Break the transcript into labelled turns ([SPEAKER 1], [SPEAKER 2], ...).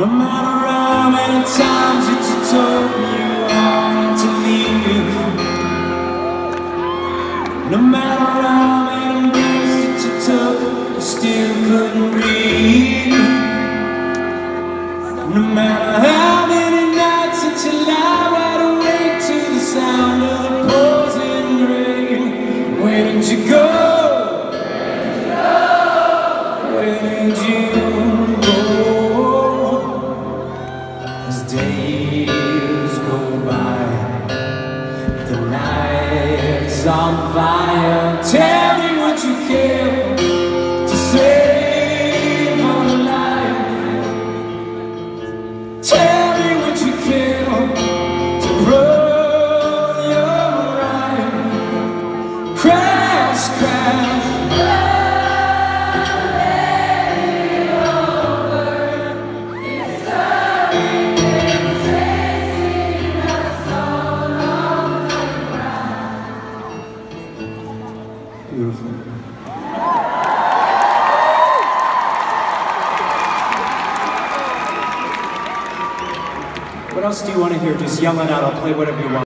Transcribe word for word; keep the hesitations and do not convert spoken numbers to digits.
[SPEAKER 1] No matter how many times that you told me you wanted to leave, no matter how many breaths that you took, you still couldn't breathe. No matter how many nights that you lie wide awake to the sound of the pouring rain. Where did you go? Where did you go? As days go by, the night's on fire. Tell me what you care to save our life. Tell me what you care to run your right. Crash, crash. Beautiful. What else do you want to hear? Just yell it out. I'll play whatever you want.